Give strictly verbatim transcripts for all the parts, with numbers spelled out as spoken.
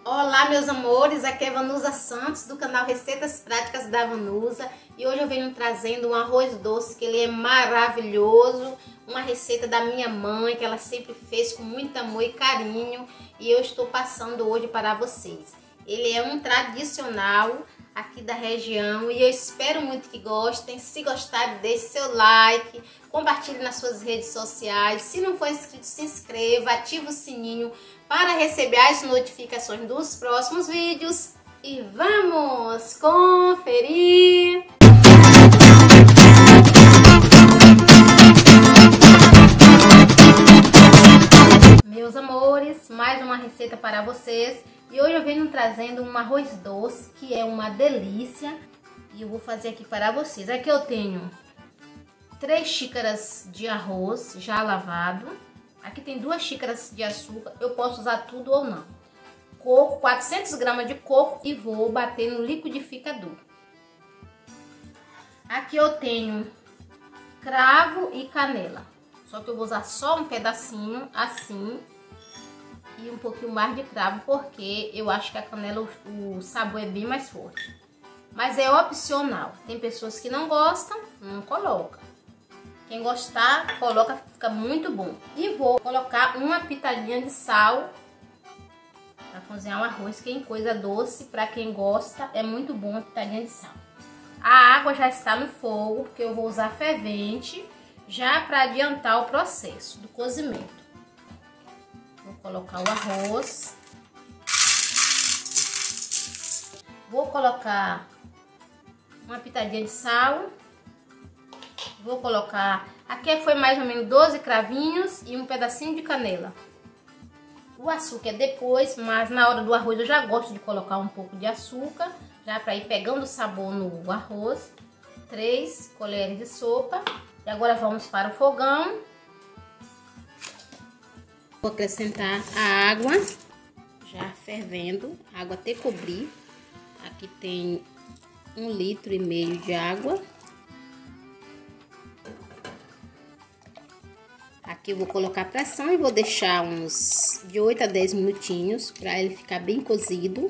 Olá, meus amores, aqui é Vanusa Santos do canal Receitas Práticas da Vanusa e hoje eu venho trazendo um arroz doce que ele é maravilhoso, uma receita da minha mãe que ela sempre fez com muito amor e carinho e eu estou passando hoje para vocês. Ele é um tradicional aqui da região e eu espero muito que gostem. Se gostarem, deixe seu like, compartilhe nas suas redes sociais. Se não for inscrito, se inscreva, ative o sininho para receber as notificações dos próximos vídeos. E vamos conferir! Meus amores, mais uma receita para vocês. E hoje eu venho trazendo um arroz doce, que é uma delícia. E eu vou fazer aqui para vocês. Aqui eu tenho três xícaras de arroz já lavado. Aqui tem duas xícaras de açúcar. Eu posso usar tudo ou não. Coco, quatrocentos gramas de coco. E vou bater no liquidificador. Aqui eu tenho cravo e canela. Só que eu vou usar só um pedacinho, assim. E um pouquinho mais de cravo, porque eu acho que a canela, o sabor é bem mais forte. Mas é opcional. Tem pessoas que não gostam, não coloca. Quem gostar, coloca, fica muito bom. E vou colocar uma pitadinha de sal para cozinhar o arroz, que é coisa doce. Para quem gosta, é muito bom a pitadinha de sal. A água já está no fogo, porque eu vou usar fervente, já para adiantar o processo do cozimento. Vou colocar o arroz. Vou colocar uma pitadinha de sal. Vou colocar... Aqui foi mais ou menos doze cravinhos e um pedacinho de canela. O açúcar é depois, mas na hora do arroz eu já gosto de colocar um pouco de açúcar, já para ir pegando o sabor no arroz. Três colheres de sopa. E agora vamos para o fogão. Vou acrescentar a água, já fervendo, água até cobrir. Aqui tem um litro e meio de água. Aqui eu vou colocar pressão e vou deixar uns de oito a dez minutinhos para ele ficar bem cozido.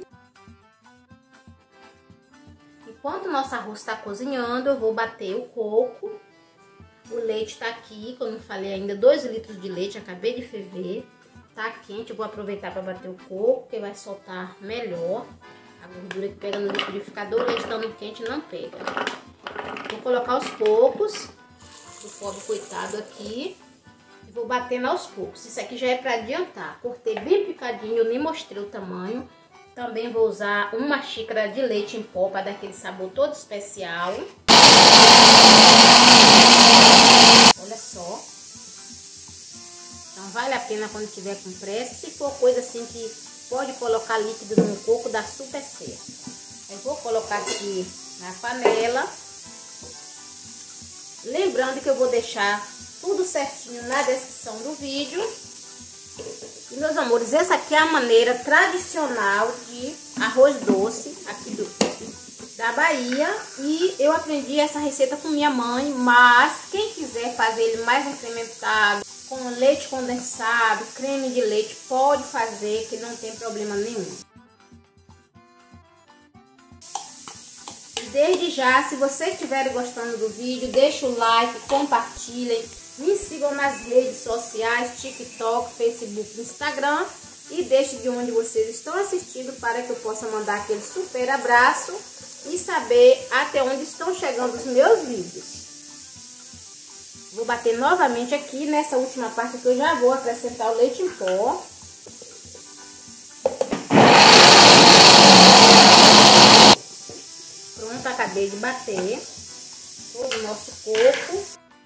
Enquanto o nosso arroz está cozinhando, eu vou bater o coco. O leite tá aqui, como eu não falei ainda, dois litros de leite, acabei de ferver. Tá quente, eu vou aproveitar para bater o coco, que vai soltar melhor. A gordura que pega no liquidificador, o leite estando quente não pega. Vou colocar aos poucos, o pobre coitado aqui. E vou batendo aos poucos. Isso aqui já é para adiantar. Cortei bem picadinho, eu nem mostrei o tamanho. Também vou usar uma xícara de leite em pó para dar aquele sabor todo especial. Olha só. Então vale a pena quando tiver com pressa. Se for coisa assim que pode colocar líquido no coco, dá super certo. Eu vou colocar aqui na panela. Lembrando que eu vou deixar tudo certinho na descrição do vídeo. E meus amores, essa aqui é a maneira tradicional de arroz doce aqui do da Bahia, e eu aprendi essa receita com minha mãe, mas quem quiser fazer ele mais incrementado, com leite condensado, creme de leite, pode fazer, que não tem problema nenhum. E desde já, se vocês estiverem gostando do vídeo, deixa o like, compartilhem, me sigam nas redes sociais, TikTok, Facebook, Instagram, e deixe de onde vocês estão assistindo para que eu possa mandar aquele super abraço e saber até onde estão chegando os meus vídeos. Vou bater novamente aqui nessa última parte que eu já vou acrescentar o leite em pó. Pronto, acabei de bater todo o nosso coco.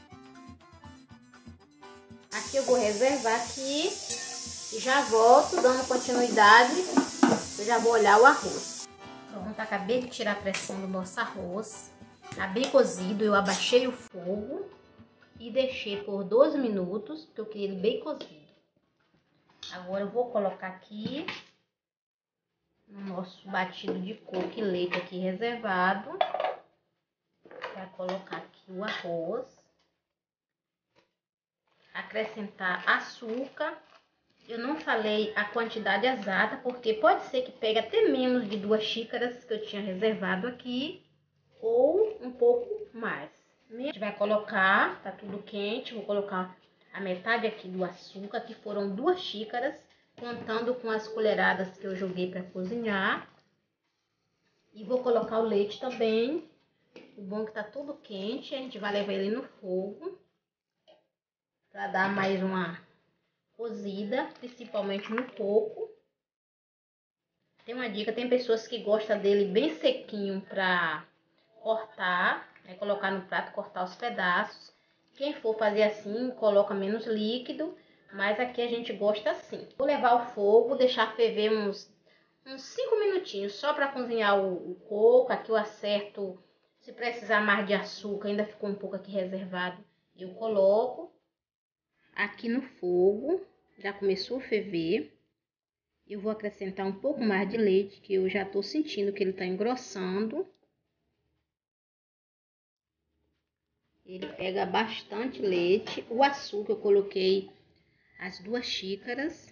Aqui eu vou reservar aqui e já volto dando continuidade. Eu já vou olhar o arroz. Pronto, acabei de tirar a pressão do nosso arroz. Tá bem cozido, eu abaixei o fogo e deixei por doze minutos, porque eu queria ele bem cozido. Agora eu vou colocar aqui no nosso batido de coco e leite aqui reservado. Vai colocar aqui o arroz. Acrescentar açúcar Eu não falei a quantidade exata, porque pode ser que pegue até menos de duas xícaras que eu tinha reservado aqui, ou um pouco mais. A gente vai colocar, tá tudo quente, vou colocar a metade aqui do açúcar, que foram duas xícaras, contando com as colheradas que eu joguei para cozinhar. E vou colocar o leite também. O bom é que tá tudo quente, a gente vai levar ele no fogo para dar mais uma cozida, principalmente no coco. Tem uma dica, tem pessoas que gostam dele bem sequinho para cortar, né, colocar no prato, cortar os pedaços. Quem for fazer assim, coloca menos líquido, mas aqui a gente gosta assim. Vou levar ao fogo, deixar ferver uns uns cinco minutinhos, só para cozinhar o, o coco. Aqui eu acerto, se precisar mais de açúcar, ainda ficou um pouco aqui reservado, eu coloco. Aqui no fogo, já começou a ferver. Eu vou acrescentar um pouco mais de leite, que eu já tô sentindo que ele tá engrossando. Ele pega bastante leite. O açúcar eu coloquei as duas xícaras.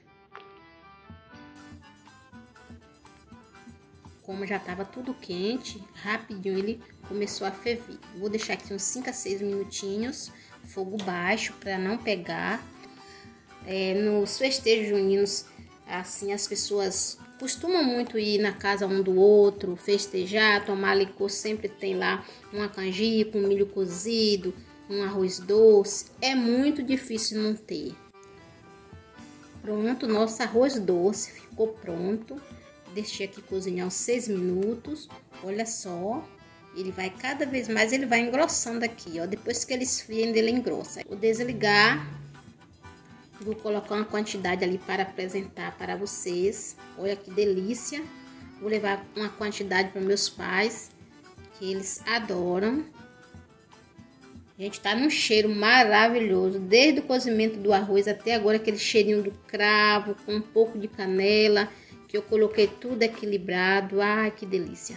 Como já tava tudo quente, rapidinho ele começou a ferver. Vou deixar aqui uns cinco a seis minutinhos, fogo baixo, para não pegar. É, nos festejos juninos, assim, as pessoas costumam muito ir na casa um do outro, festejar, tomar licor, sempre tem lá uma canjica, um milho cozido, um arroz doce. É muito difícil não ter. Pronto, nosso arroz doce ficou pronto. Deixei aqui cozinhar uns seis minutos. Olha só, ele vai cada vez mais, ele vai engrossando aqui, ó. Depois que ele esfria, ele engrossa. Vou desligar. Vou colocar uma quantidade ali para apresentar para vocês. Olha que delícia. Vou levar uma quantidade para meus pais, que eles adoram. Gente, tá num cheiro maravilhoso. Desde o cozimento do arroz até agora, aquele cheirinho do cravo com um pouco de canela. Que eu coloquei tudo equilibrado. Ai, que delícia.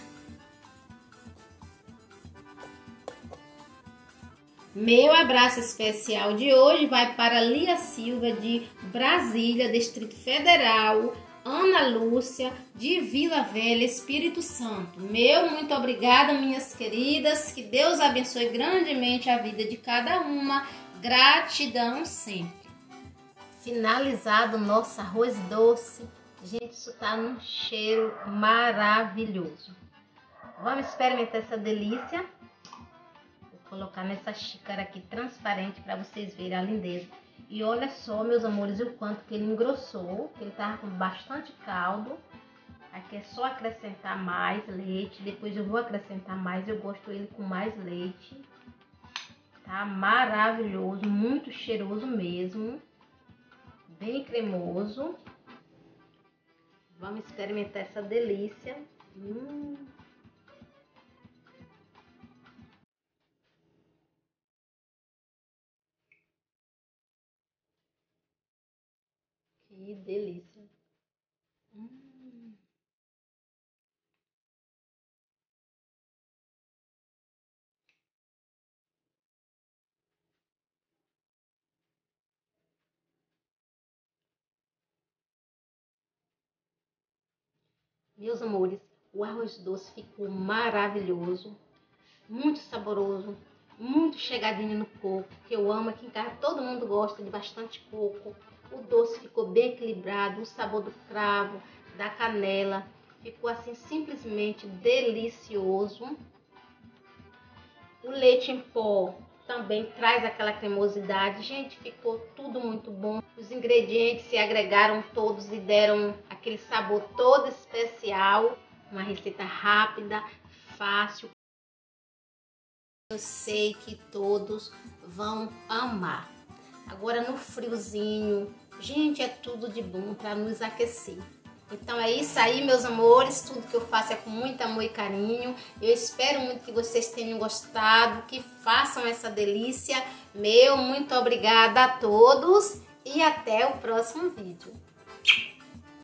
Meu abraço especial de hoje vai para Lia Silva, de Brasília, Distrito Federal, Ana Lúcia, de Vila Velha, Espírito Santo. Meu muito obrigada, minhas queridas. Que Deus abençoe grandemente a vida de cada uma. Gratidão sempre. Finalizado o nosso arroz doce. Gente, isso tá num cheiro maravilhoso. Vamos experimentar essa delícia. Vou colocar nessa xícara aqui transparente para vocês verem a lindeza. E olha só, meus amores, o quanto que ele engrossou. Que ele tava com bastante caldo. Aqui é só acrescentar mais leite. Depois eu vou acrescentar mais. Eu gosto ele com mais leite. Tá maravilhoso, muito cheiroso mesmo. Bem cremoso. Vamos experimentar essa delícia. Hum. Que delícia. Hum. Meus amores, o arroz doce ficou maravilhoso, muito saboroso, muito chegadinho no coco, que eu amo. Aqui em casa todo mundo gosta de bastante coco. O doce ficou bem equilibrado, o sabor do cravo, da canela, ficou assim simplesmente delicioso. O leite em pó também traz aquela cremosidade. Gente, ficou tudo muito bom. Os ingredientes se agregaram todos e deram aquele sabor todo especial. Uma receita rápida, fácil. Eu sei que todos vão amar. Agora no friozinho, gente, é tudo de bom para nos aquecer. Então é isso aí, meus amores. Tudo que eu faço é com muito amor e carinho. Eu espero muito que vocês tenham gostado, que façam essa delícia. Meu muito obrigada a todos e até o próximo vídeo.